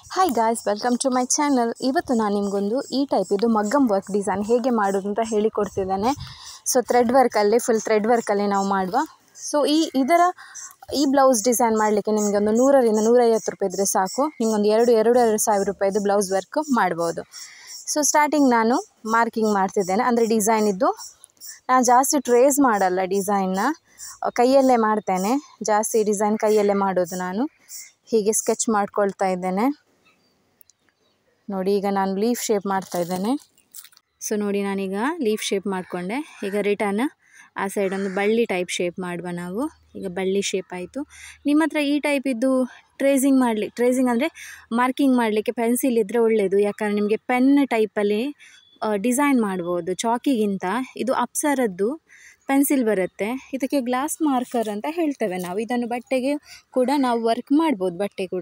Hi guys, welcome to my channel. ಇವತ್ತು ನಾನು ನಿಮಗೊಂದು ಈ ಟೈಪ್ ಇದು ಮಗ್ಗಮ್ ವರ್ಕ್ ಡಿಸೈನ್ ಹೇಗೆ ಮಾಡೋದು ಅಂತ ಹೇಳಿಕೊಡ್ತಿದ್ದೇನೆ. ಸೊ ಫುಲ್ ಥ್ರೆಡ್ ವರ್ಕಲ್ಲಿ ನಾವು ಮಾಡುವ. ಸೊ ಈ ಬ್ಲೌಸ್ ಡಿಸೈನ್ ಮಾಡಲಿಕ್ಕೆ ನಿಮಗೆ ಒಂದು 100ರಿಂದ 150 ರೂಪಾಯಿ ಇದ್ದರೆ ಸಾಕು. ನಿಮಗೊಂದು 2,500 ರೂಪಾಯಿದು ಬ್ಲೌಸ್ ವರ್ಕ್ ಮಾಡ್ಬೋದು. ಸೊ ಸ್ಟಾರ್ಟಿಂಗ್ ನಾನು ಮಾರ್ಕಿಂಗ್ ಮಾಡ್ತಿದ್ದೇನೆ, ಅಂದರೆ ಡಿಸೈನಿದ್ದು ನಾನು ಜಾಸ್ತಿ ಟ್ರೇಸ್ ಮಾಡಲ್ಲ, ಡಿಸೈನ್ನ ಕೈಯಲ್ಲೇ ಮಾಡ್ತೇನೆ. ಜಾಸ್ತಿ ಡಿಸೈನ್ ಕೈಯಲ್ಲೇ ಮಾಡೋದು. ನಾನು ಹೀಗೆ ಸ್ಕೆಚ್ ಮಾಡ್ಕೊಳ್ತಾ ಇದ್ದೇನೆ. ನೋಡಿ, ಈಗ ನಾನು ಲೀಫ್ ಶೇಪ್ ಮಾಡ್ತಾ ಇದ್ದೇನೆ. ಸೊ ನೋಡಿ, ನಾನೀಗ ಲೀಫ್ ಶೇಪ್ ಮಾಡಿಕೊಂಡೆ. ಈಗ ರಿಟರ್ನ್ ಆ ಸೈಡ್ ಒಂದು ಬಳ್ಳಿ ಟೈಪ್ ಶೇಪ್ ಮಾಡುವ ನಾವು. ಈಗ ಬಳ್ಳಿ ಶೇಪ್ ಆಯಿತು. ನಿಮ್ಮ ಹತ್ರ ಈ ಟೈಪ್ ಇದ್ದು ಟ್ರೇಸಿಂಗ್ ಅಂದರೆ ಮಾರ್ಕಿಂಗ್ ಮಾಡಲಿಕ್ಕೆ ಪೆನ್ಸಿಲ್ ಇದ್ದರೆ ಒಳ್ಳೆಯದು. ಯಾಕಂದರೆ ನಿಮಗೆ ಪೆನ್ ಟೈಪಲ್ಲಿ ಡಿಸೈನ್ ಮಾಡ್ಬೋದು. ಚಾಕಿಗಿಂತ ಇದು ಅಪ್ಸರದ್ದು ಪೆನ್ಸಿಲ್ ಬರುತ್ತೆ. ಇದಕ್ಕೆ ಗ್ಲಾಸ್ ಮಾರ್ಕರ್ ಅಂತ ಹೇಳ್ತೇವೆ ನಾವು. ಇದನ್ನು ಬಟ್ಟೆಗೆ ಕೂಡ ನಾವು ವರ್ಕ್ ಮಾಡ್ಬೋದು. ಬಟ್ಟೆ ಕೂಡ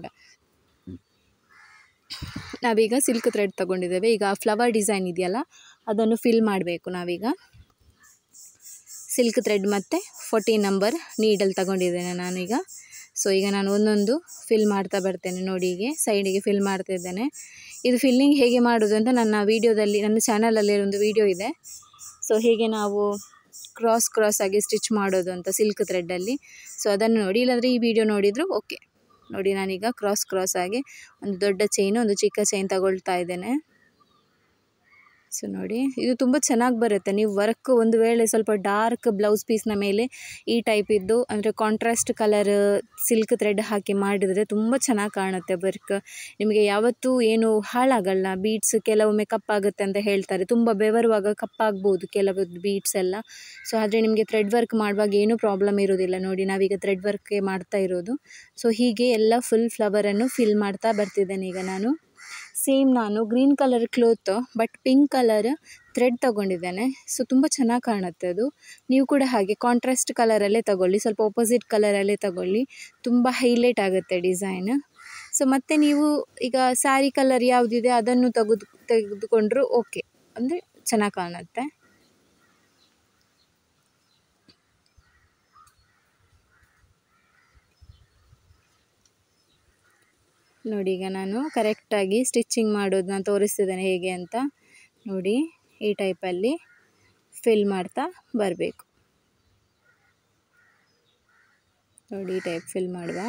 ನಾವೀಗ ಸಿಲ್ಕ್ ಥ್ರೆಡ್ ತೊಗೊಂಡಿದ್ದೇವೆ. ಈಗ ಫ್ಲವರ್ ಡಿಸೈನ್ ಇದೆಯಲ್ಲ, ಅದನ್ನು ಫಿಲ್ ಮಾಡಬೇಕು ನಾವೀಗ. ಸಿಲ್ಕ್ ಥ್ರೆಡ್ ಮತ್ತು 14 ನಂಬರ್ ನೀಡಲ್ ತಗೊಂಡಿದ್ದೇನೆ ನಾನೀಗ. ಸೊ ಈಗ ನಾನು ಒಂದೊಂದು ಫಿಲ್ ಮಾಡ್ತಾ ಬರ್ತೇನೆ. ನೋಡಿ, ಹೀಗೆ ಸೈಡಿಗೆ ಫಿಲ್ ಮಾಡ್ತಾ ಇದ್ದೇನೆ. ಇದು ಫಿಲ್ಲಿಂಗ್ ಹೇಗೆ ಮಾಡೋದು ಅಂತ ನನ್ನ ಚಾನಲಲ್ಲಿ ಒಂದು ವಿಡಿಯೋ ಇದೆ. ಸೊ ಹೇಗೆ ನಾವು ಕ್ರಾಸ್ ಆಗಿ ಸ್ಟಿಚ್ ಮಾಡೋದು ಅಂತ ಸಿಲ್ಕ್ ಥ್ರೆಡ್ಡಲ್ಲಿ. ಸೊ ಅದನ್ನು ನೋಡಿ, ಇಲ್ಲಾಂದರೆ ಈ ವಿಡಿಯೋ ನೋಡಿದರೂ ಓಕೆ. ನೋಡಿ, ನಾನೀಗ ಕ್ರಾಸ್ ಆಗಿ ಒಂದು ದೊಡ್ಡ ಚೈನು, ಒಂದು ಚಿಕ್ಕ ಚೈನ್ ತಗೊಳ್ತಾ ಇದ್ದೇನೆ. ಸೊ ನೋಡಿ, ಇದು ತುಂಬ ಚೆನ್ನಾಗಿ ಬರುತ್ತೆ. ನೀವು ವರ್ಕ್ ಒಂದು ವೇಳೆ ಸ್ವಲ್ಪ ಡಾರ್ಕ್ ಬ್ಲೌಸ್ ಪೀಸ್ನ ಮೇಲೆ ಈ ಟೈಪ್ ಇದ್ದು, ಅಂದರೆ ಕಾಂಟ್ರಾಸ್ಟ್ ಕಲರ್ ಸಿಲ್ಕ್ ಥ್ರೆಡ್ ಹಾಕಿ ಮಾಡಿದರೆ ತುಂಬ ಚೆನ್ನಾಗಿ ಕಾಣುತ್ತೆ ವರ್ಕ್. ನಿಮಗೆ ಯಾವತ್ತೂ ಏನು ಹಾಳಾಗಲ್ಲ. ಬೀಡ್ಸ್ ಕೆಲವೊಮ್ಮೆ ಕಪ್ಪಾಗುತ್ತೆ ಅಂತ ಹೇಳ್ತಾರೆ. ತುಂಬ ಬೆವರುವಾಗ ಕಪ್ಪಾಗ್ಬೋದು ಕೆಲವು ಬೀಡ್ಸ್ ಎಲ್ಲ. ಸೊ ಆದರೆ ನಿಮಗೆ ಥ್ರೆಡ್ ವರ್ಕ್ ಮಾಡುವಾಗ ಏನೂ ಪ್ರಾಬ್ಲಮ್ ಇರೋದಿಲ್ಲ. ನೋಡಿ, ನಾವೀಗ ಥ್ರೆಡ್ ವರ್ಕೇ ಮಾಡ್ತಾ ಇರೋದು. ಸೊ ಹೀಗೆ ಎಲ್ಲ ಫುಲ್ ಫ್ಲವರನ್ನು ಫಿಲ್ ಮಾಡ್ತಾ ಬರ್ತಿದ್ದೇನೆ ಈಗ ನಾನು. ಸೇಮ್ ನಾನು green colour cloth but pink colour thread ತೊಗೊಂಡಿದ್ದೇನೆ. ಸೊ ತುಂಬ ಚೆನ್ನಾಗಿ ಕಾಣುತ್ತೆ ಅದು. ನೀವು ಕೂಡ ಹಾಗೆ ಕಾಂಟ್ರಾಸ್ಟ್ ಕಲರಲ್ಲೇ ತಗೊಳ್ಳಿ, ಸ್ವಲ್ಪ ಆಪೋಸಿಟ್ ಕಲರಲ್ಲೇ ತಗೊಳ್ಳಿ, ತುಂಬ ಹೈಲೈಟ್ ಆಗುತ್ತೆ ಡಿಸೈನ್. ಸೊ ಮತ್ತು ನೀವು ಈಗ ಸ್ಯಾರಿ ಕಲರ್ ಯಾವುದಿದೆ ಅದನ್ನು ತೆಗೆದುಕೊಂಡ್ರೂ ಓಕೆ, ಅಂದರೆ ಚೆನ್ನಾಗಿ ಕಾಣುತ್ತೆ. ನೋಡಿ, ಈಗ ನಾನು ಕರೆಕ್ಟಾಗಿ ಸ್ಟಿಚ್ಚಿಂಗ್ ಮಾಡೋದನ್ನ ತೋರಿಸ್ತಿದ್ದೇನೆ ಹೇಗೆ ಅಂತ. ನೋಡಿ, ಈ ಟೈಪಲ್ಲಿ ಫಿಲ್ ಮಾಡ್ತಾ ಬರಬೇಕು. ನೋಡಿ, ಈ ಟೈಪ್ ಫಿಲ್ ಮಾಡುವ.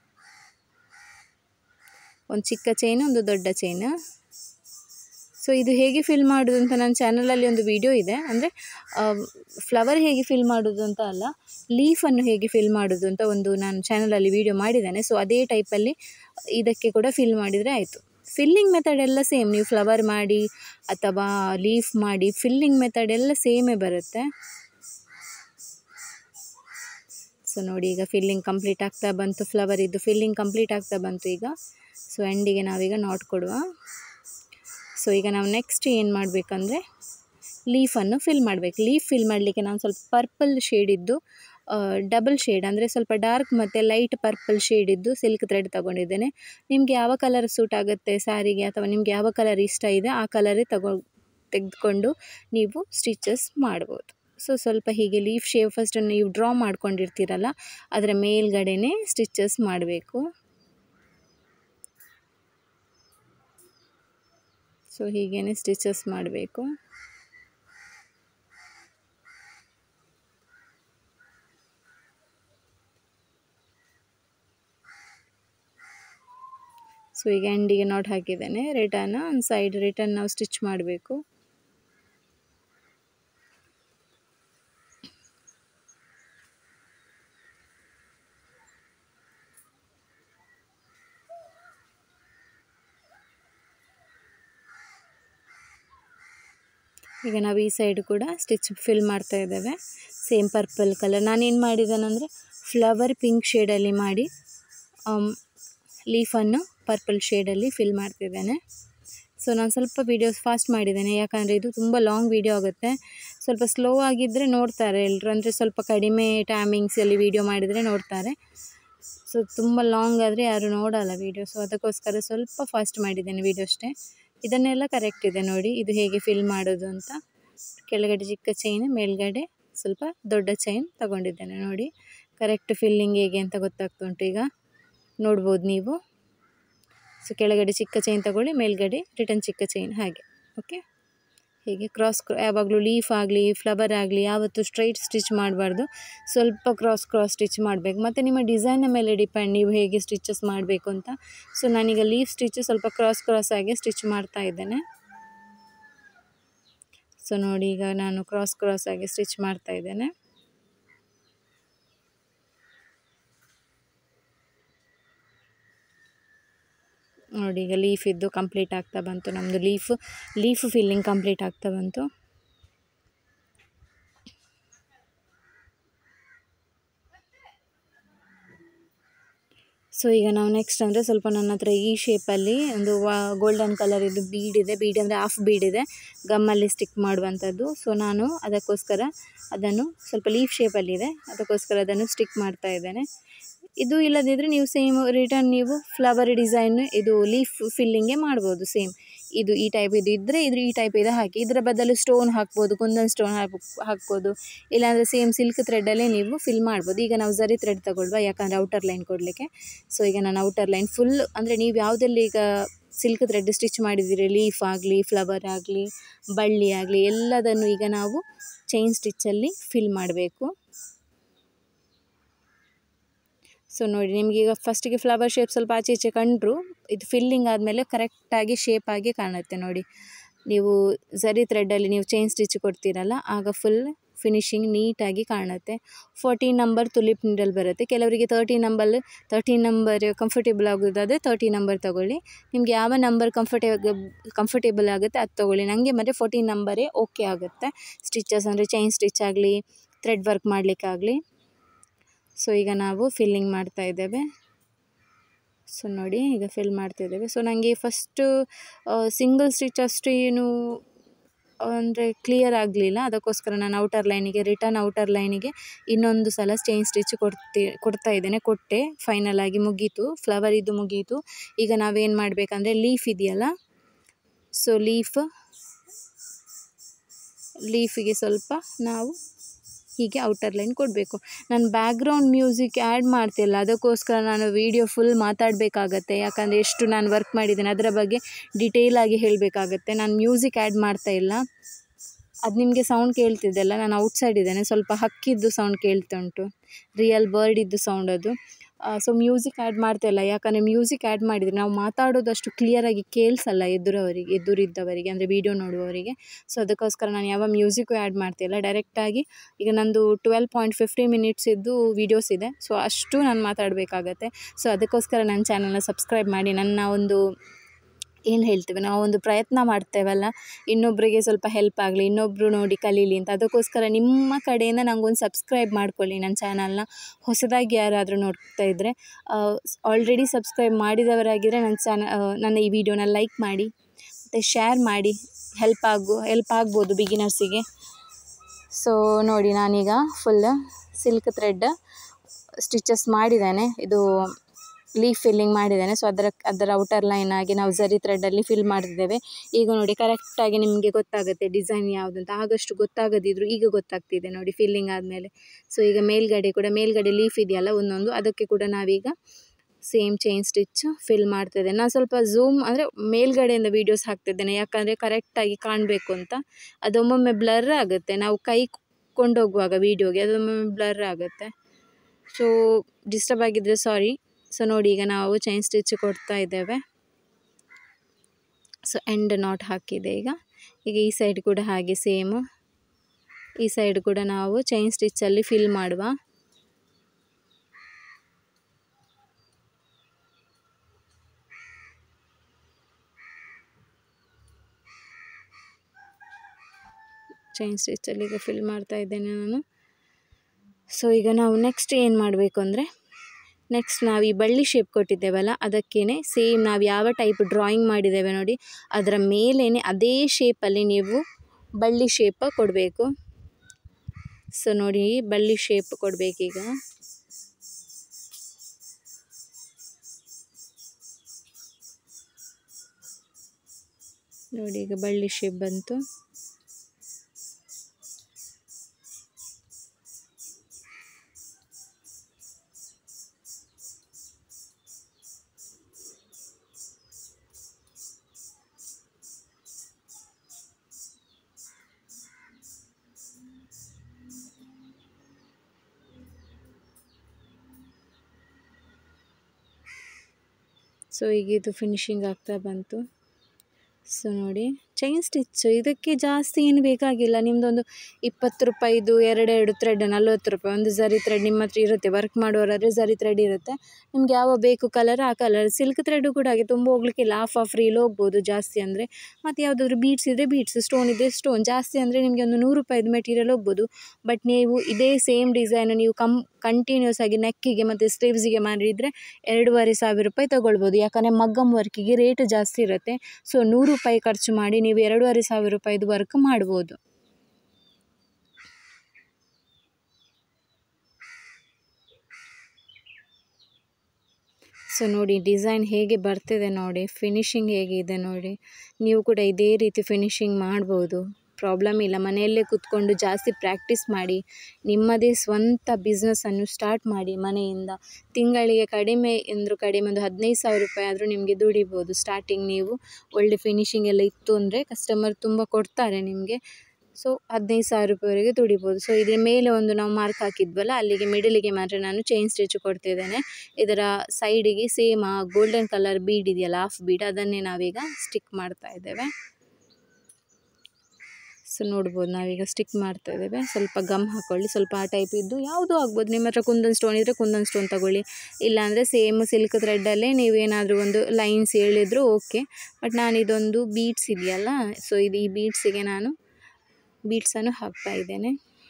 ಒಂದು ಚಿಕ್ಕ ಚೈನು, ಒಂದು ದೊಡ್ಡ ಚೈನು. ಸೊ ಇದು ಹೇಗೆ ಫಿಲ್ ಮಾಡೋದು ಅಂತ ನನ್ನ ಚಾನಲಲ್ಲಿ ಒಂದು ವಿಡಿಯೋ ಇದೆ. ಅಂದರೆ ಫ್ಲವರ್ ಹೇಗೆ ಫಿಲ್ ಮಾಡೋದು ಅಂತ ಅಲ್ಲ, ಲೀಫನ್ನು ಹೇಗೆ ಫಿಲ್ ಮಾಡೋದು ಅಂತ ಒಂದು ನಾನು ಚಾನಲಲ್ಲಿ ವಿಡಿಯೋ ಮಾಡಿದ್ದೇನೆ. ಸೊ ಅದೇ ಟೈಪಲ್ಲಿ ಇದಕ್ಕೆ ಕೂಡ ಫಿಲ್ ಮಾಡಿದರೆ ಆಯಿತು. ಫಿಲ್ಲಿಂಗ್ ಮೆಥಡ್ ಎಲ್ಲ ಸೇಮ್. ನೀವು ಫ್ಲವರ್ ಮಾಡಿ ಅಥವಾ ಲೀಫ್ ಮಾಡಿ, ಫಿಲ್ಲಿಂಗ್ ಮೆಥಡ್ ಎಲ್ಲ ಸೇಮೇ ಬರುತ್ತೆ. ಸೊ ನೋಡಿ, ಈಗ ಫಿಲ್ಲಿಂಗ್ ಕಂಪ್ಲೀಟ್ ಆಗ್ತಾ ಬಂತು. ಫ್ಲವರ್ ಇದ್ದು ಫಿಲ್ಲಿಂಗ್ ಕಂಪ್ಲೀಟ್ ಆಗ್ತಾ ಬಂತು ಈಗ. ಸೊ ಎಂಡಿಗೆ ನಾವೀಗ ನಾಟ್ ಕೊಡುವ. ಸೊ ಈಗ ನಾವು ನೆಕ್ಸ್ಟ್ ಏನು ಮಾಡಬೇಕಂದ್ರೆ ಲೀಫನ್ನು ಫಿಲ್ ಮಾಡಬೇಕು. ಲೀಫ್ ಫಿಲ್ ಮಾಡಲಿಕ್ಕೆ ನಾನು ಸ್ವಲ್ಪ ಪರ್ಪಲ್ ಶೇಡಿದ್ದು ಡಬಲ್ ಶೇಡ್, ಅಂದರೆ ಸ್ವಲ್ಪ ಡಾರ್ಕ್ ಮತ್ತು ಲೈಟ್ ಪರ್ಪಲ್ ಶೇಡಿದ್ದು ಸಿಲ್ಕ್ ಥ್ರೆಡ್ ತೊಗೊಂಡಿದ್ದೇನೆ. ನಿಮಗೆ ಯಾವ ಕಲರ್ ಸೂಟ್ ಆಗುತ್ತೆ ಸ್ಯಾರಿಗೆ, ಅಥವಾ ನಿಮಗೆ ಯಾವ ಕಲರ್ ಇಷ್ಟ ಇದೆ ಆ ಕಲರೇ ತೆಗೆದುಕೊಂಡು ನೀವು ಸ್ಟಿಚಸ್ ಮಾಡ್ಬೋದು. ಸೊ ಸ್ವಲ್ಪ ಹೀಗೆ ಲೀಫ್ ಶೇಪ್ ಫಸ್ಟ್ ನೀವು ಡ್ರಾ ಮಾಡ್ಕೊಂಡಿರ್ತೀರಲ್ಲ, ಅದರ ಮೇಲ್ಗಡೆನೇ ಸ್ಟಿಚಸ್ ಮಾಡಬೇಕು. ಸೊ ಹೀಗೇ ಸ್ಟಿಚಸ್ ಮಾಡಬೇಕು. ಸೊ ಈಗ ಎಂಡಿಗೆ ನಾಟ್ ಹಾಕಿದ್ದೇನೆ. ರಿಟರ್ನ್ ಒಂದು ಸೈಡ್ ರಿಟರ್ನ್ ನಾವು ಸ್ಟಿಚ್ ಮಾಡಬೇಕು. ಈಗ ನಾವು ಈ ಸೈಡ್ ಕೂಡ ಸ್ಟಿಚ್ ಫಿಲ್ ಮಾಡ್ತಾ ಇದ್ದೇವೆ. ಸೇಮ್ ಪರ್ಪಲ್ ಕಲರ್ ನಾನೇನು ಮಾಡಿದ್ದೇನೆಂದರೆ ಫ್ಲವರ್ ಪಿಂಕ್ ಶೇಡಲ್ಲಿ ಮಾಡಿ ಲೀಫನ್ನು ಪರ್ಪಲ್ ಶೇಡಲ್ಲಿ ಫಿಲ್ ಮಾಡ್ತಿದ್ದೇನೆ. ಸೊ ನಾನು ಸ್ವಲ್ಪ ವೀಡಿಯೋಸ್ ಫಾಸ್ಟ್ ಮಾಡಿದ್ದೇನೆ, ಯಾಕಂದರೆ ಇದು ತುಂಬ ಲಾಂಗ್ ವೀಡಿಯೋ ಆಗುತ್ತೆ. ಸ್ವಲ್ಪ ಸ್ಲೋ ಆಗಿದ್ದರೆ ನೋಡ್ತಾರೆ ಎಲ್ಲರೂ, ಅಂದರೆ ಸ್ವಲ್ಪ ಕಡಿಮೆ ಟೈಮಿಂಗ್ಸಲ್ಲಿ ವೀಡಿಯೋ ಮಾಡಿದರೆ ನೋಡ್ತಾರೆ. ಸೊ ತುಂಬ ಲಾಂಗ್ ಆದರೆ ಯಾರು ನೋಡಲ್ಲ ವೀಡಿಯೋ. ಸೊ ಅದಕ್ಕೋಸ್ಕರ ಸ್ವಲ್ಪ ಫಾಸ್ಟ್ ಮಾಡಿದ್ದೇನೆ ವೀಡಿಯೋ ಅಷ್ಟೇ. ಇದನ್ನೆಲ್ಲ ಕರೆಕ್ಟ್ ಇದೆ ನೋಡಿ, ಇದು ಹೇಗೆ ಫಿಲ್ ಮಾಡೋದು ಅಂತ. ಕೆಳಗಡೆ ಚಿಕ್ಕ ಚೈನ್, ಮೇಲ್ಗಡೆ ಸ್ವಲ್ಪ ದೊಡ್ಡ ಚೈನ್ ತಗೊಂಡಿದ್ದೇನೆ. ನೋಡಿ, ಕರೆಕ್ಟ್ ಫಿಲ್ಲಿಂಗ್ ಹೇಗೆ ಅಂತ ಗೊತ್ತಾಗ್ತುಂಟು ಈಗ, ನೋಡ್ಬೋದು ನೀವು. ಸೊ ಕೆಳಗಡೆ ಚಿಕ್ಕ ಚೈನ್ ತಗೊಳ್ಳಿ, ಮೇಲ್ಗಡೆ ರಿಟರ್ನ್ ಚಿಕ್ಕ ಚೈನ್, ಹಾಗೆ. ಓಕೆ, ಹೀಗೆ ಕ್ರಾಸ್ ಯಾವಾಗಲೂ ಲೀಫ್ ಆಗಲಿ ಫ್ಲವರ್ ಆಗಲಿ ಯಾವತ್ತೂ ಸ್ಟ್ರೈಟ್ ಸ್ಟಿಚ್ ಮಾಡಬಾರ್ದು, ಸ್ವಲ್ಪ ಕ್ರಾಸ್ ಸ್ಟಿಚ್ ಮಾಡಬೇಕು. ಮತ್ತು ನಿಮ್ಮ ಡಿಸೈನ್ನ ಮೇಲೆ ಡಿಪೆಂಡ್ ನೀವು ಹೇಗೆ ಸ್ಟಿಚಸ್ ಮಾಡಬೇಕು ಅಂತ. ಸೊ ನಾನೀಗ ಲೀಫ್ ಸ್ಟಿಚ್ ಸ್ವಲ್ಪ ಕ್ರಾಸ್ ಆಗಿ ಸ್ಟಿಚ್ ಮಾಡ್ತಾ ಇದ್ದೇನೆ. ಸೊ ನೋಡಿ, ಈಗ ನಾನು ಕ್ರಾಸ್ ಆಗಿ ಸ್ಟಿಚ್ ಮಾಡ್ತಾ ಇದ್ದೇನೆ. ನೋಡಿ, ಈಗ ಲೀಫ್ ಇದ್ದು ಕಂಪ್ಲೀಟ್ ಆಗ್ತಾ ಬಂತು, ನಮ್ಮದು ಲೀಫ್ ಫಿಲ್ಲಿಂಗ್ ಕಂಪ್ಲೀಟ್ ಆಗ್ತಾ ಬಂತು. ಸೊ ಈಗ ನಾವು ನೆಕ್ಸ್ಟ್ ಅಂದರೆ ಸ್ವಲ್ಪ ನನ್ನ ಹತ್ರ ಈ ಶೇಪಲ್ಲಿ ಒಂದು ಗೋಲ್ಡನ್ ಕಲರ್ ಇದು ಬೀಡ್ ಇದೆ, ಬೀಡ್ ಅಂದರೆ ಹಾಫ್ ಬೀಡ್ ಇದೆ, ಗಮ್ಮಲ್ಲಿ ಸ್ಟಿಕ್ ಮಾಡುವಂಥದ್ದು. ಸೊ ನಾನು ಅದಕ್ಕೋಸ್ಕರ ಅದನ್ನು ಸ್ವಲ್ಪ ಲೀಫ್ ಶೇಪಲ್ಲಿದೆ, ಅದಕ್ಕೋಸ್ಕರ ಅದನ್ನು ಸ್ಟಿಕ್ ಮಾಡ್ತಾ ಇದ್ದೇನೆ. ಇದು ಇಲ್ಲದಿದ್ದರೆ ನೀವು ಸೇಮ್ ರಿಟರ್ನ್ ನೀವು ಫ್ಲವರ್ ಡಿಸೈನ್ ಇದು ಲೀಫ್ ಫಿಲ್ಲಿಂಗೇ ಮಾಡ್ಬೋದು ಸೇಮ್. ಇದು ಈ ಟೈಪ್ ಇದು ಇದ್ದರೆ ಈ ಟೈಪ್ ಇದು ಹಾಕಿ, ಇದರ ಬದಲು ಸ್ಟೋನ್ ಹಾಕ್ಬೋದು, ಕುಂದನ್ ಸ್ಟೋನ್ ಹಾಕ್ಬೋದು, ಇಲ್ಲಾಂದರೆ ಸೇಮ್ ಸಿಲ್ಕ್ ಥ್ರೆಡ್ಡಲ್ಲೇ ನೀವು ಫಿಲ್ ಮಾಡ್ಬೋದು. ಈಗ ನಾವು ಝರಿ ಥ್ರೆಡ್ ತಗೊಳ್ವಾ, ಯಾಕಂದರೆ ಔಟರ್ ಲೈನ್ ಕೊಡಲಿಕ್ಕೆ. ಸೊ ಈಗ ನಾನು ಔಟರ್ ಲೈನ್ ಫುಲ್ ಅಂದರೆ ನೀವು ಯಾವುದೆಲ್ಲ ಈಗ ಸಿಲ್ಕ್ ಥ್ರೆಡ್ ಸ್ಟಿಚ್ ಮಾಡಿದ್ದೀರಿ, ಲೀಫ್ ಆಗಲಿ ಫ್ಲವರ್ ಆಗಲಿ ಬಳ್ಳಿ ಆಗಲಿ ಎಲ್ಲದನ್ನು ಈಗ ನಾವು ಚೈನ್ ಸ್ಟಿಚ್ಚಲ್ಲಿ ಫಿಲ್ ಮಾಡಬೇಕು. ಸೊ ನೋಡಿ, ನಿಮಗೆ ಈಗ ಫಸ್ಟಿಗೆ ಫ್ಲವರ್ ಶೇಪ್ ಸ್ವಲ್ಪ ಆಚೆ ಈಚೆ ಕಂಡರೂ ಇದು ಫಿಲ್ಲಿಂಗ್ ಆದಮೇಲೆ ಕರೆಕ್ಟಾಗಿ ಶೇಪ್ ಆಗಿ ಕಾಣುತ್ತೆ. ನೋಡಿ, ನೀವು ಝರಿ ಥ್ರೆಡ್ಡಲ್ಲಿ ನೀವು ಚೈನ್ ಸ್ಟಿಚ್ ಕೊಡ್ತೀರಲ್ಲ, ಆಗ ಫುಲ್ ಫಿನಿಶಿಂಗ್ ನೀಟಾಗಿ ಕಾಣುತ್ತೆ. 14 ನಂಬರ್ ತುಲಿಪ್ ನೀಡಲ್ ಬರುತ್ತೆ, ಕೆಲವರಿಗೆ 13 ನಂಬರ್ ಕಂಫರ್ಟೇಬಲ್ ಆಗೋದಾದರೆ 13 ನಂಬರ್ ತೊಗೊಳ್ಳಿ. ನಿಮಗೆ ಯಾವ ನಂಬರ್ ಕಂಫರ್ಟೇಬಲ್ ಆಗುತ್ತೆ ಅದು ತೊಗೊಳ್ಳಿ. ನನಗೆ ಮತ್ತು 14 ನಂಬರೇ ಓಕೆ ಆಗುತ್ತೆ ಸ್ಟಿಚಸ್, ಅಂದರೆ ಚೈನ್ ಸ್ಟಿಚ್ ಆಗಲಿ ಥ್ರೆಡ್ ವರ್ಕ್ ಮಾಡಲಿಕ್ಕಾಗಲಿ. ಸೊ ಈಗ ನಾವು ಫಿಲ್ಲಿಂಗ್ ಮಾಡ್ತಾ ಇದ್ದೇವೆ. ಸೊ ನೋಡಿ, ಈಗ ಫಿಲ್ ಮಾಡ್ತಾಯಿದ್ದೇವೆ. ಸೊ ನನಗೆ ಫಸ್ಟು ಸಿಂಗಲ್ ಸ್ಟಿಚ್ ಅಷ್ಟು ಏನು ಅಂದರೆ ಕ್ಲಿಯರ್ ಆಗಲಿಲ್ಲ, ಅದಕ್ಕೋಸ್ಕರ ನಾನು ರಿಟರ್ನ್ ಔಟರ್ ಲೈನಿಗೆ ಇನ್ನೊಂದು ಸಲ ಚೈನ್ ಸ್ಟಿಚ್ ಕೊಡ್ತಾ ಇದ್ದೇನೆ. ಕೊಟ್ಟೆ, ಫೈನಲ್ ಆಗಿ ಮುಗೀತು, ಫ್ಲವರ್ ಇದು ಮುಗೀತು. ಈಗ ನಾವೇನು ಮಾಡಬೇಕಂದ್ರೆ ಲೀಫ್ ಇದೆಯಲ್ಲ, ಸೊ ಲೀಫಿಗೆ ಸ್ವಲ್ಪ ನಾವು ಹೀಗೆ ಔಟರ್ ಲೈನ್ ಕೊಡಬೇಕು. ನಾನು ಬ್ಯಾಕ್ಗ್ರೌಂಡ್ ಮ್ಯೂಸಿಕ್ ಆ್ಯಡ್ ಮಾಡ್ತಿಲ್ಲ, ಅದಕ್ಕೋಸ್ಕರ ನಾನು ವಿಡಿಯೋ ಫುಲ್ ಮಾತಾಡಬೇಕಾಗತ್ತೆ, ಯಾಕಂದರೆ ಎಷ್ಟು ನಾನು ವರ್ಕ್ ಮಾಡಿದ್ದೇನೆ ಅದರ ಬಗ್ಗೆ ಡಿಟೇಲಾಗಿ ಹೇಳಬೇಕಾಗತ್ತೆ. ನಾನು ಮ್ಯೂಸಿಕ್ ಆ್ಯಡ್ ಮಾಡ್ತಾ ಇಲ್ಲ. ಅದು ನಿಮಗೆ ಸೌಂಡ್ ಕೇಳ್ತಿದ್ದೆಲ್ಲ, ನಾನು ಔಟ್ಸೈಡ್ ಇದ್ದೇನೆ, ಸ್ವಲ್ಪ ಹಕ್ಕಿದ್ದು ಸೌಂಡ್ ಕೇಳ್ತಾ ಉಂಟು, ರಿಯಲ್ ಬರ್ಡ್ ಇದ್ದು ಸೌಂಡ್ ಅದು. ಸೊ ಮ್ಯೂಸಿಕ್ ಆ್ಯಡ್ ಮಾಡ್ತಾಯಿಲ್ಲ, ಯಾಕಂದರೆ ಮ್ಯೂಸಿಕ್ ಆ್ಯಡ್ ಮಾಡಿದರೆ ನಾವು ಮಾತಾಡೋದಷ್ಟು ಕ್ಲಿಯರಾಗಿ ಕೇಳಿಸಲ್ಲ ಎದುರಿದ್ದವರಿಗೆ ಅಂದರೆ ವಿಡಿಯೋ ನೋಡುವವರಿಗೆ. ಸೊ ಅದಕ್ಕೋಸ್ಕರ ನಾನು ಯಾವ ಮ್ಯೂಸಿಕ್ಕು ಆ್ಯಡ್ ಮಾಡ್ತಾಯಿಲ್ಲ, ಡೈರೆಕ್ಟಾಗಿ ಈಗ ನಂದು 12.50 ಮಿನಿಟ್ಸ್ ಇದ್ದು ವೀಡಿಯೋಸ್ ಇದೆ. ಸೊ ಅಷ್ಟು ನಾನು ಮಾತಾಡಬೇಕಾಗತ್ತೆ. ಸೊ ಅದಕ್ಕೋಸ್ಕರ ನನ್ನ ಚಾನಲ್ನ ಸಬ್ಸ್ಕ್ರೈಬ್ ಮಾಡಿ. ನನ್ನ ಒಂದು ಏನು ಹೇಳ್ತೇವೆ, ನಾವು ಒಂದು ಪ್ರಯತ್ನ ಮಾಡ್ತೇವಲ್ಲ, ಇನ್ನೊಬ್ಬರಿಗೆ ಸ್ವಲ್ಪ ಹೆಲ್ಪ್ ಆಗಲಿ, ಇನ್ನೊಬ್ಬರು ನೋಡಿ ಕಲೀಲಿ ಅಂತ, ಅದಕ್ಕೋಸ್ಕರ ನಿಮ್ಮ ಕಡೆಯಿಂದ ನನಗೊಂದು ಸಬ್ಸ್ಕ್ರೈಬ್ ಮಾಡ್ಕೊಳ್ಳಿ ನನ್ನ ಚಾನಲ್ನ. ಹೊಸದಾಗಿ ಯಾರಾದರೂ ನೋಡ್ತಾ ಇದ್ದರೆ, ಆಲ್ರೆಡಿ ಸಬ್ಸ್ಕ್ರೈಬ್ ಮಾಡಿದವರಾಗಿದ್ದರೆ ನನ್ನ ಈ ವಿಡಿಯೋನ ಲೈಕ್ ಮಾಡಿ ಮತ್ತು ಶೇರ್ ಮಾಡಿ, ಹೆಲ್ಪ್ ಆಗ್ಬೋದು ಬಿಗಿನರ್ಸಿಗೆ. ಸೊ ನೋಡಿ, ನಾನೀಗ ಫುಲ್ ಸಿಲ್ಕ್ ಥ್ರೆಡ್ ಸ್ಟಿಚಸ್ ಮಾಡಿದ್ದೇನೆ, ಇದು ಲೀಫ್ ಫಿಲ್ಲಿಂಗ್ ಮಾಡಿದ್ದೇನೆ. ಸೊ ಅದರ ಔಟರ್ ಲೈನ್ ಆಗಿ ನಾವು ಝರಿ ಥ್ರೆಡ್ಡಲ್ಲಿ ಫಿಲ್ ಮಾಡ್ತಿದ್ದೇವೆ. ಈಗ ನೋಡಿ, ಕರೆಕ್ಟಾಗಿ ನಿಮಗೆ ಗೊತ್ತಾಗುತ್ತೆ ಡಿಸೈನ್ ಯಾವುದಂತ. ಆಗಷ್ಟು ಗೊತ್ತಾಗದಿದ್ರು ಈಗ ಗೊತ್ತಾಗ್ತಿದೆ ನೋಡಿ ಫಿಲ್ಲಿಂಗ್ ಆದಮೇಲೆ. ಸೊ ಈಗ ಮೇಲ್ಗಡೆ ಲೀಫ್ ಇದೆಯಲ್ಲ ಒಂದೊಂದು, ಅದಕ್ಕೆ ಕೂಡ ನಾವೀಗ ಸೇಮ್ ಚೈನ್ ಸ್ಟಿಚ್ ಫಿಲ್ ಮಾಡ್ತಿದ್ದೇನೆ. ನಾನು ಸ್ವಲ್ಪ ಝೂಮ್ ಅಂದರೆ ಮೇಲ್ಗಡೆಯಿಂದ ವೀಡಿಯೋಸ್ ಹಾಕ್ತಿದ್ದೇನೆ, ಯಾಕಂದರೆ ಕರೆಕ್ಟಾಗಿ ಕಾಣಬೇಕು ಅಂತ. ಅದೊಮ್ಮೊಮ್ಮೆ ಬ್ಲರ್ ಆಗುತ್ತೆ, ನಾವು ಕೈ ಕೊಂಡೋಗುವಾಗ ವೀಡಿಯೋಗೆ ಅದೊಮ್ಮೊಮ್ಮೆ ಬ್ಲರ್ ಆಗುತ್ತೆ. ಸೊ ಡಿಸ್ಟರ್ಬ್ ಆಗಿದ್ದರೆ ಸಾರಿ. ಸೊ ನೋಡಿ, ಈಗ ನಾವು ಚೈನ್ ಸ್ಟಿಚ್ ಕೊಡ್ತಾ ಇದ್ದೇವೆ. ಸೊ ಎಂಡ್ ನಾಟ್ ಹಾಕಿದೆ. ಈಗ ಈ ಸೈಡ್ ಕೂಡ ಹಾಗೆ ಸೇಮ್, ಈ ಸೈಡ್ ಕೂಡ ನಾವು ಚೈನ್ ಸ್ಟಿಚ್ಚಲ್ಲಿ ಫಿಲ್ ಮಾಡುವ. ಚೈನ್ ಸ್ಟಿಚ್ಚಲ್ಲಿ ಈಗ ಫಿಲ್ ಮಾಡ್ತಾ ಇದ್ದೇನೆ ನಾನು. ಸೊ ಈಗ ನಾವು ನೆಕ್ಸ್ಟ್ ಏನು ಮಾಡಬೇಕು ಅಂದರೆ, ನೆಕ್ಸ್ಟ್ ನಾವು ಈ ಬಳ್ಳಿ ಶೇಪ್ ಕೊಟ್ಟಿದ್ದೇವಲ್ಲ, ಅದಕ್ಕೇ ಸೇಮ್ ನಾವು ಯಾವ ಟೈಪ್ ಡ್ರಾಯಿಂಗ್ ಮಾಡಿದ್ದೇವೆ ನೋಡಿ, ಅದರ ಮೇಲೇ ಅದೇ ಶೇಪಲ್ಲಿ ನೀವು ಬಳ್ಳಿ ಶೇಪ್ ಕೊಡಬೇಕು. ಸೊ ನೋಡಿ, ಬಳ್ಳಿ ಶೇಪ್ ಕೊಡಬೇಕೀಗ. ನೋಡಿ, ಈಗ ಬಳ್ಳಿ ಶೇಪ್ ಬಂತು. ಸೊ ಈಗ ಇದು ಫಿನಿಶಿಂಗ್ ಆಗ್ತಾ ಬಂತು. ಸೊ ನೋಡಿ ಚೈನ್ ಸ್ಟಿಚ್ಚು, ಇದಕ್ಕೆ ಜಾಸ್ತಿ ಏನು ಬೇಕಾಗಿಲ್ಲ. ನಿಮ್ಮದೊಂದು 20 ರೂಪಾಯಿದು ಎರಡೆರಡು ಥ್ರೆಡ್ 40 ರೂಪಾಯಿ, ಒಂದು ಝರಿ ಥ್ರೆಡ್ ನಿಮ್ಮ ಹತ್ರ ಇರುತ್ತೆ. ವರ್ಕ್ ಮಾಡೋರಾದರೆ ಝರಿ ಥ್ರೆಡ್ ಇರುತ್ತೆ, ನಿಮ್ಗೆ ಯಾವ ಬೇಕು ಕಲರ್ ಆ ಕಲರ್. ಸಿಲ್ಕ್ ಥ್ರೆಡ್ಡು ಕೂಡ ಹಾಗೆ ತುಂಬ ಹೋಗ್ಲಿಕ್ಕಿಲ್ಲ, ಹಾಫ್ ರೀಲ್ ಹೋಗ್ಬೋದು ಜಾಸ್ತಿ ಅಂದರೆ. ಮತ್ತು ಯಾವುದಾದ್ರೂ ಬೀಡ್ಸ್ ಇದ್ದರೆ ಬೀಡ್ಸ್, ಸ್ಟೋನ್ ಇದ್ದರೆ ಸ್ಟೋನ್. ಜಾಸ್ತಿ ಅಂದರೆ ನಿಮಗೆ ಒಂದು 100 ರೂಪಾಯಿದು ಮೆಟೀರಿಯಲ್ ಹೋಗ್ಬೋದು. ಬಟ್ ನೀವು ಇದೇ ಸೇಮ್ ಡಿಸೈನು ನೀವು ಕಂಟಿನ್ಯೂಸ್ ಆಗಿ ನೆಕ್ಕಿಗೆ ಮತ್ತು ಸ್ಲೀವ್ಸಿಗೆ ಮಾಡಿದರೆ 2500 ರೂಪಾಯಿ ತೊಗೊಳ್ಬೋದು. ಯಾಕಂದರೆ ಮಗ್ಗಮ್ ವರ್ಕಿಗೆ ರೇಟ್ ಜಾಸ್ತಿ ಇರುತ್ತೆ. ಸೊ 100 ರೂಪಾಯಿ ಖರ್ಚು ಮಾಡಿ ನೀವು 2500 ರೂಪಾಯಿದು ವರ್ಕ್ ಮಾಡ್ಬೋದು. ಸೊ ನೋಡಿ ಡಿಸೈನ್ ಹೇಗೆ ಬರ್ತಿದೆ ನೋಡಿ, ಫಿನಿಶಿಂಗ್ ಹೇಗಿದೆ ನೋಡಿ. ನೀವು ಕೂಡ ಇದೇ ರೀತಿ ಫಿನಿಶಿಂಗ್ ಮಾಡ್ಬೋದು, ಪ್ರಾಬ್ಲಮ್ ಇಲ್ಲ. ಮನೆಯಲ್ಲೇ ಕೂತ್ಕೊಂಡು ಜಾಸ್ತಿ ಪ್ರಾಕ್ಟೀಸ್ ಮಾಡಿ ನಿಮ್ಮದೇ ಸ್ವಂತ ಬಿಸ್ನೆಸ್ಸನ್ನು ಸ್ಟಾರ್ಟ್ ಮಾಡಿ ಮನೆಯಿಂದ. ತಿಂಗಳಿಗೆ ಕಡಿಮೆ ಅಂದರೂ ಕಡಿಮೆ ಒಂದು 15,000 ರೂಪಾಯಿ ಆದರೂ ನಿಮಗೆ ದುಡಿಬೋದು. ಸ್ಟಾರ್ಟಿಂಗ್ ನೀವು ಒಳ್ಳೆ ಫಿನಿಶಿಂಗ್ ಎಲ್ಲ ಇತ್ತು ಅಂದರೆ ಕಸ್ಟಮರ್ ತುಂಬ ಕೊಡ್ತಾರೆ ನಿಮಗೆ. ಸೊ 15,000 ರೂಪಾಯಿವರೆಗೆ ದುಡಿಬೋದು. ಸೊ ಇದರ ಮೇಲೆ ಒಂದು ನಾವು ಮಾರ್ಕ್ ಹಾಕಿದ್ವಲ್ಲ, ಅಲ್ಲಿಗೆ ಮಿಡಲಿಗೆ ಮಾತ್ರ ನಾನು ಚೈನ್ ಸ್ಟಿಚ್ ಕೊಡ್ತಿದ್ದೇನೆ. ಇದರ ಸೈಡಿಗೆ ಸೇಮ್ ಆ ಗೋಲ್ಡನ್ ಕಲರ್ ಬೀಡ್ ಇದೆಯಲ್ಲ, ಹಾಫ್ ಬೀಡ್, ಅದನ್ನೇ ನಾವೀಗ ಸ್ಟಿಕ್ ಮಾಡ್ತಾ ಇದ್ದೇವೆ. ಸೊ ನೋಡ್ಬೋದು ನಾವೀಗ ಸ್ಟಿಕ್ ಮಾಡ್ತಾ ಇದ್ದೇವೆ. ಸ್ವಲ್ಪ ಗಮ್ ಹಾಕ್ಕೊಳ್ಳಿ, ಸ್ವಲ್ಪ ಆ ಟೈಪ್ ಇದ್ದು ಯಾವುದೂ ಆಗ್ಬೋದು. ನಿಮ್ಮ ಹತ್ರ ಕುಂದನ್ ಸ್ಟೋನ್ ಇದ್ದರೆ ಕುಂದನ್ ಸ್ಟೋನ್ ತಗೊಳ್ಳಿ, ಇಲ್ಲಾಂದರೆ ಸೇಮ್ ಸಿಲ್ಕ್ ಥ್ರೆಡ್ಡಲ್ಲೇ ನೀವೇನಾದರೂ ಒಂದು ಲೈನ್ಸ್ ಹೇಳಿದ್ರು ಓಕೆ. ಬಟ್ ನಾನು ಇದೊಂದು ಬೀಡ್ಸ್ ಇದೆಯಲ್ಲ, ಸೊ ಇದು ಈ ಬೀಡ್ಸಿಗೆ ನಾನು ಬೀಡ್ಸನ್ನು ಹಾಕ್ತಾ ಇದ್ದೇನೆ.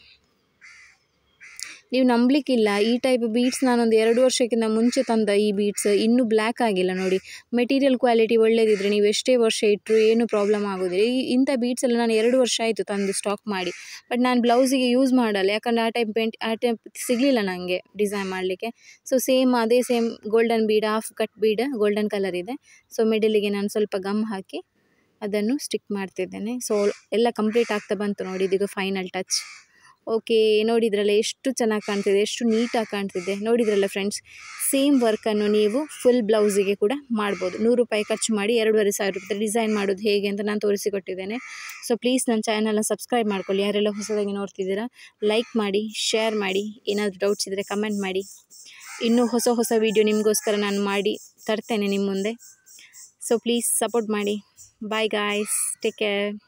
ನೀವು ನಂಬಲಿಕ್ಕಿಲ್ಲ, ಈ ಟೈಪ್ ಬೀಡ್ಸ್ ನಾನೊಂದು 2 ವರ್ಷಕ್ಕಿಂತ ಮುಂಚೆ ತಂದ ಈ ಬೀಡ್ಸ್ ಇನ್ನೂ ಬ್ಲ್ಯಾಕ್ ಆಗಿಲ್ಲ ನೋಡಿ. ಮೆಟೀರಿಯಲ್ ಕ್ವಾಲಿಟಿ ಒಳ್ಳೆದಿದ್ದರೆ ನೀವು ಎಷ್ಟೇ ವರ್ಷ ಇಟ್ಟರು ಏನೂ ಪ್ರಾಬ್ಲಮ್ ಆಗೋದಿಲ್ಲ. ಇಂಥ ಬೀಡ್ಸ್ ಎಲ್ಲ ನಾನು 2 ವರ್ಷ ಆಯಿತು ತಂದು ಸ್ಟಾಕ್ ಮಾಡಿ. ಬಟ್ ನಾನು ಬ್ಲೌಸಿಗೆ ಯೂಸ್ ಮಾಡಲ್ಲ, ಯಾಕಂದರೆ ಆ ಟೈಪ್ ಸಿಗಲಿಲ್ಲ ನನಗೆ ಡಿಸೈನ್ ಮಾಡಲಿಕ್ಕೆ. ಸೊ ಸೇಮ್ ಅದೇ same golden bead, half cut bead golden colour ಇದೆ. ಸೊ ಮಿಡಲಿಗೆ ನಾನು ಸ್ವಲ್ಪ ಗಮ್ ಹಾಕಿ ಅದನ್ನು ಸ್ಟಿಕ್ ಮಾಡ್ತಿದ್ದೇನೆ. ಸೊ ಎಲ್ಲ ಕಂಪ್ಲೀಟ್ ಆಗ್ತಾ ಬಂತು ನೋಡಿ, ಇದೀಗ ಫೈನಲ್ ಟಚ್. ಓಕೆ, ನೋಡಿದ್ರಲ್ಲ ಎಷ್ಟು ಚೆನ್ನಾಗಿ ಕಾಣ್ತಿದೆ, ಎಷ್ಟು ನೀಟಾಗಿ ಕಾಣ್ತಿದೆ. ನೋಡಿದ್ರಲ್ಲ ಫ್ರೆಂಡ್ಸ್, ಸೇಮ್ ವರ್ಕನ್ನು ನೀವು ಫುಲ್ ಬ್ಲೌಸಿಗೆ ಕೂಡ ಮಾಡ್ಬೋದು. 100 ರೂಪಾಯಿ ಖರ್ಚು ಮಾಡಿ 2500 ರೂಪಾಯಿ ಡಿಸೈನ್ ಮಾಡೋದು ಹೇಗೆ ಅಂತ ನಾನು ತೋರಿಸಿಕೊಟ್ಟಿದ್ದೇನೆ. ಸೊ ಪ್ಲೀಸ್ ನನ್ನ ಚಾನಲ್ನ ಸಬ್ಸ್ಕ್ರೈಬ್ ಮಾಡ್ಕೊಳ್ಳಿ. ಯಾರೆಲ್ಲ ಹೊಸದಾಗಿ ನೋಡ್ತಿದ್ದೀರಾ ಲೈಕ್ ಮಾಡಿ, ಶೇರ್ ಮಾಡಿ. ಏನಾದರೂ ಡೌಟ್ಸ್ ಇದ್ದರೆ ಕಮೆಂಟ್ ಮಾಡಿ. ಇನ್ನೂ ಹೊಸ ವೀಡಿಯೋ ನಿಮಗೋಸ್ಕರ ನಾನು ಮಾಡಿ ತರ್ತೇನೆ ನಿಮ್ಮ ಮುಂದೆ. ಸೊ ಪ್ಲೀಸ್ ಸಪೋರ್ಟ್ ಮಾಡಿ. Bye guys, take care.